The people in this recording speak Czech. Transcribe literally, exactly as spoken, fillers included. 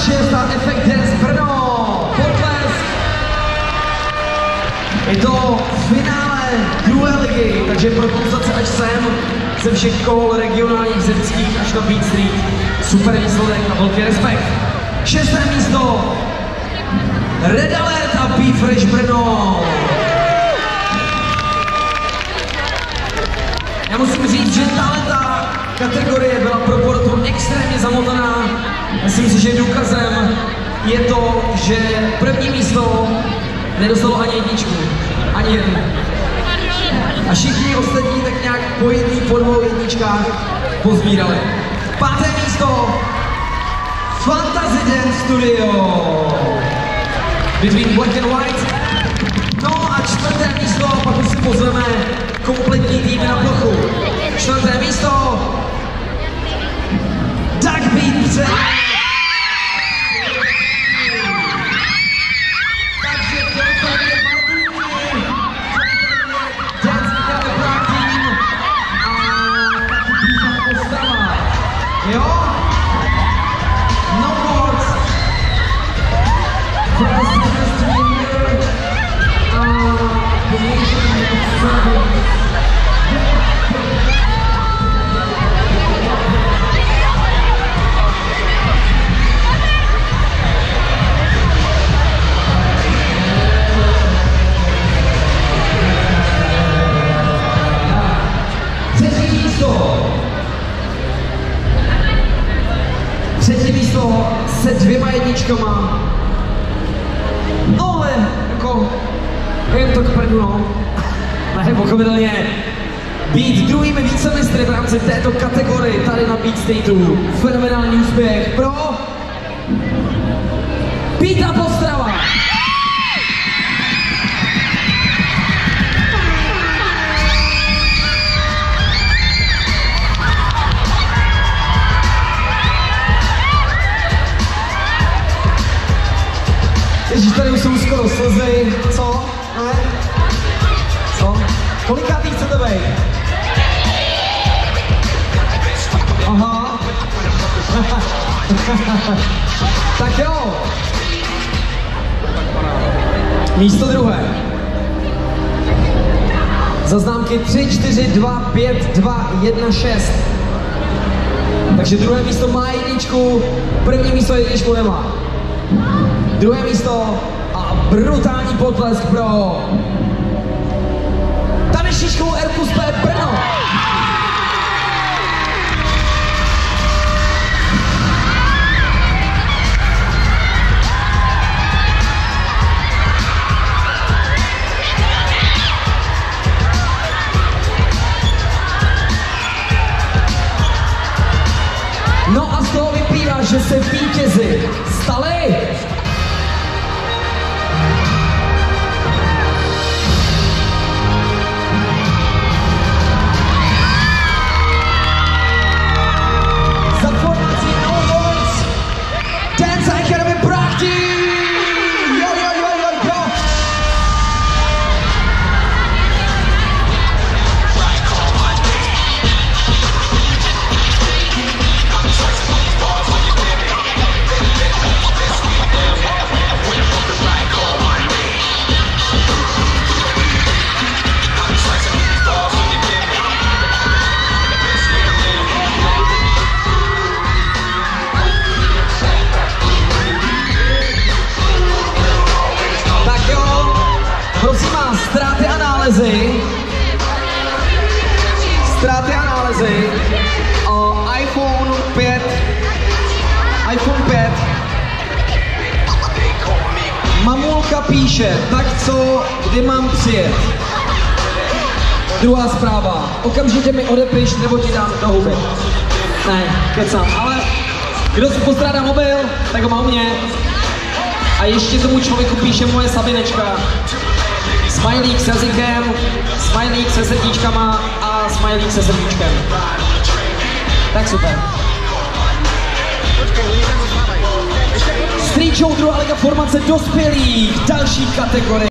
šest a Effect Dance Brno. Potlesk. Je to finále druhé ligy, takže propulsace až sem ze všech kol regionálních zemských až na Beat Street. Super výsledek a velký respekt. Šesté místo Red Alert a B-Fresh Brno. Já musím říct, že tato kategorie byla pro porotu extrémně zamotaná. Myslím si, že důkazem je to, že první místo nedostalo ani jedničku. Ani jednu. A všichni ostatní tak nějak po jedný, po dvou jedničkách pozbírali. Páté místo Fantasy Dance Studio. Between Black and White. No a čtvrté místo, pak už si pozveme kompletní týmy na plochu. Čtvrté místo Duck Beat před. Takže to je Martínky, Dance Nikane Prague Team a taky Píta Ostrava. Jo? No words. Třetí místo se dvěma jedničkama. No ale jako jen to k prdu, no. Ne, pochopitelně být druhými vícemistry v rámci této kategorie tady na Beat Stateu. Fenomenální úspěch pro Píta Ostrava. Ježíš, tady už jsou skoro slzy. Co? Ne? Co? Kolikátý chcete být? Aha. Tak jo. Místo druhé. Za známky tři, čtyři, dva, pět, dva, jedna, šest. Takže druhé místo má jedničku, první místo jedničku nemá. Druhé místo a brutální potlesk pro taneční školu R plus P Brno. No a z toho vyplývá, že se vítězi stali ztráty a nálezy. Ztráty a nálezy. O, iPhone pět. iPhone pět. Mamulka píše, tak co, kdy mám přijet? Druhá zpráva. Okamžitě mi odepiš, nebo ti dám do huby. Ne, kecám. Ale kdo si postrádá mobil, tak ho má u mě. A ještě tomu člověku píše moje Sabinečka. Smajlík s jazykem, smajlík se srdíčkama a smajlík se srdíčkem. Tak super. Street Show druhá liga formace dospělých, další kategorie.